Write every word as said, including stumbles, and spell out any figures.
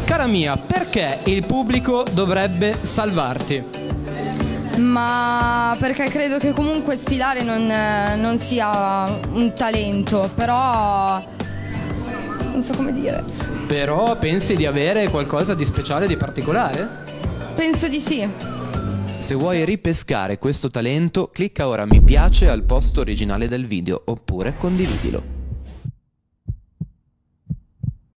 cara mia, perché il pubblico dovrebbe salvarti? Ma perché credo che comunque sfilare non, non sia un talento, però non so come dire. Però pensi di avere qualcosa di speciale, di particolare? Penso di sì. Se vuoi ripescare questo talento, clicca ora mi piace al post originale del video oppure condividilo.